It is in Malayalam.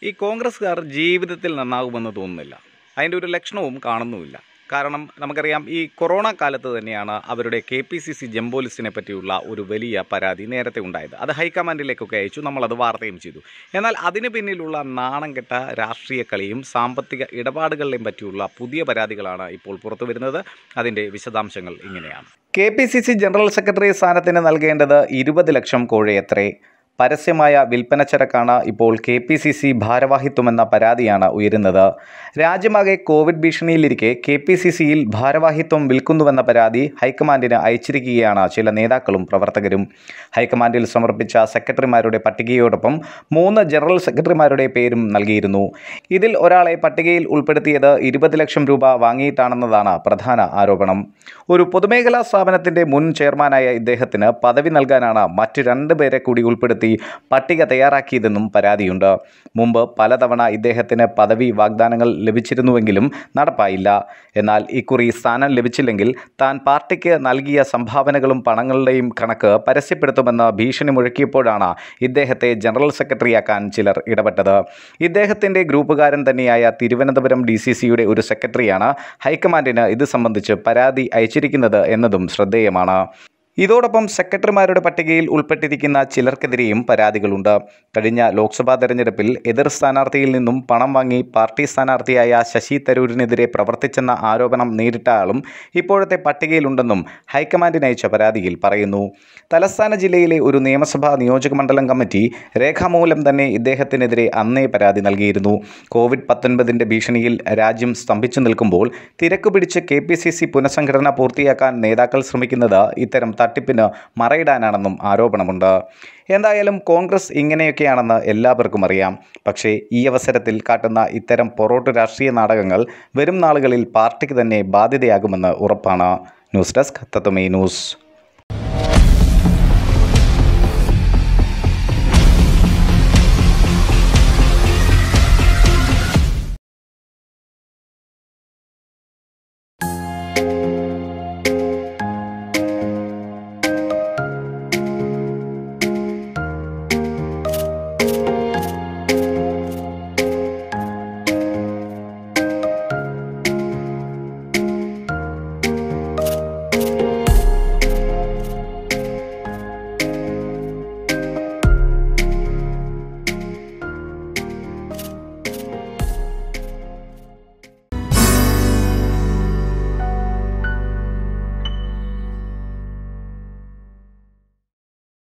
ഈ കോൺഗ്രസ്സുകാർ ജീവിതത്തിൽ നന്നാകുമെന്ന് തോന്നുന്നില്ല. അതിൻ്റെ ഒരു ലക്ഷണവും കാണുന്നുമില്ല. കാരണം നമുക്കറിയാം, ഈ കൊറോണ കാലത്ത് തന്നെയാണ് അവരുടെ KPCC ജംബോ ലിസ്റ്റിനെ പറ്റിയുള്ള ഒരു വലിയ പരാതി നേരത്തെ ഉണ്ടായത്. അത് ഹൈക്കമാൻഡിലേക്കൊക്കെ അയച്ചു, നമ്മളത് വാർത്തയും ചെയ്തു. എന്നാൽ അതിന് പിന്നിലുള്ള നാണം കെട്ട രാഷ്ട്രീയ കളിയും സാമ്പത്തിക ഇടപാടുകളെയും പറ്റിയുള്ള പുതിയ പരാതികളാണ് ഇപ്പോൾ പുറത്തു വരുന്നത്. അതിൻ്റെ വിശദാംശങ്ങൾ ഇങ്ങനെയാണ്. KPCC ജനറൽ സെക്രട്ടറി സ്ഥാനത്തിന് നൽകേണ്ടത് 20 ലക്ഷം കോഴയത്രേ. പരസ്യമായ വിൽപ്പന ചരക്കാണ് ഇപ്പോൾ KPCC ഭാരവാഹിത്വമെന്ന പരാതിയാണ് ഉയരുന്നത്. രാജ്യമാകെ കോവിഡ് ഭീഷണിയിലിരിക്കെ KPCCയിൽ ഭാരവാഹിത്വം വിൽക്കുന്നുവെന്ന പരാതി ഹൈക്കമാൻഡിന് അയച്ചിരിക്കുകയാണ് ചില നേതാക്കളും പ്രവർത്തകരും. ഹൈക്കമാൻഡിൽ സമർപ്പിച്ച സെക്രട്ടറിമാരുടെ പട്ടികയോടൊപ്പം 3 ജനറൽ സെക്രട്ടറിമാരുടെ പേരും നൽകിയിരുന്നു. ഇതിൽ ഒരാളെ പട്ടികയിൽ ഉൾപ്പെടുത്തിയത് 20 ലക്ഷം രൂപ വാങ്ങിയിട്ടാണെന്നതാണ് പ്രധാന ആരോപണം. ഒരു പൊതുമേഖലാ സ്ഥാപനത്തിൻ്റെ മുൻ ചെയർമാനായ ഇദ്ദേഹത്തിന് പദവി നൽകാനാണ് മറ്റ് 2 പേരെ കൂടി ഉൾപ്പെടുത്തി പട്ടിക തയ്യാറാക്കിയതെന്നും പരാതിയുണ്ട്. മുമ്പ് പലതവണ ഇദ്ദേഹത്തിന് പദവി വാഗ്ദാനങ്ങൾ ലഭിച്ചിരുന്നുവെങ്കിലും നടപ്പായില്ല. എന്നാൽ ഇക്കുറി സ്ഥാനം ലഭിച്ചില്ലെങ്കിൽ താൻ പാർട്ടിക്ക് നൽകിയ സംഭാവനകളും പണങ്ങളുടെയും കണക്ക് പരസ്യപ്പെടുത്തുമെന്ന് ഭീഷണി മുഴക്കിയപ്പോഴാണ് ഇദ്ദേഹത്തെ ജനറൽ സെക്രട്ടറിയാക്കാൻ ചിലർ ഇടപെട്ടത്. ഇദ്ദേഹത്തിൻ്റെ ഗ്രൂപ്പുകാരൻ തന്നെയായ തിരുവനന്തപുരം DCCയുടെ ഒരു സെക്രട്ടറിയാണ് ഹൈക്കമാൻഡിന് ഇത് സംബന്ധിച്ച് പരാതി അയച്ചിരിക്കുന്നത് എന്നതും ശ്രദ്ധേയമാണ്. ഇതോടൊപ്പം സെക്രട്ടറിമാരുടെ പട്ടികയിൽ ഉൾപ്പെട്ടിരിക്കുന്ന ചിലർക്കെതിരെയും പരാതികളുണ്ട്. കഴിഞ്ഞ ലോക്സഭാ തെരഞ്ഞെടുപ്പിൽ എതിർ സ്ഥാനാർത്ഥിയിൽ നിന്നും പണം വാങ്ങി പാർട്ടി സ്ഥാനാർത്ഥിയായ ശശി തരൂരിനെതിരെ പ്രവർത്തിച്ചെന്ന ആരോപണം നേരിട്ട ആളും ഇപ്പോഴത്തെ പട്ടികയിലുണ്ടെന്നും ഹൈക്കമാൻഡിന് അയച്ച പരാതിയിൽ പറയുന്നു. തലസ്ഥാന ജില്ലയിലെ ഒരു നിയമസഭാ നിയോജകമണ്ഡലം കമ്മിറ്റി രേഖാമൂലം തന്നെ ഇദ്ദേഹത്തിനെതിരെ അന്നേ പരാതി നൽകിയിരുന്നു. COVID-19 ഭീഷണിയിൽ രാജ്യം സ്തംഭിച്ചു നിൽക്കുമ്പോൾ തിരക്ക് പിടിച്ച് KPCC പുനഃസംഘടന പൂർത്തിയാക്കാൻ നേതാക്കൾ ശ്രമിക്കുന്നത് ഇത്തരം തട്ടിപ്പിന് മറയിടാനാണെന്നും ആരോപണമുണ്ട്. എന്തായാലും കോൺഗ്രസ് ഇങ്ങനെയൊക്കെയാണെന്ന് എല്ലാവർക്കും അറിയാം. പക്ഷേ ഈ അവസരത്തിൽ കാട്ടുന്ന ഇത്തരം പൊറോട്ട് രാഷ്ട്രീയ നാടകങ്ങൾ വരും നാളുകളിൽ പാർട്ടിക്ക് തന്നെ ബാധ്യതയാകുമെന്ന് ഉറപ്പാണ്. News desk Tatwamayi news.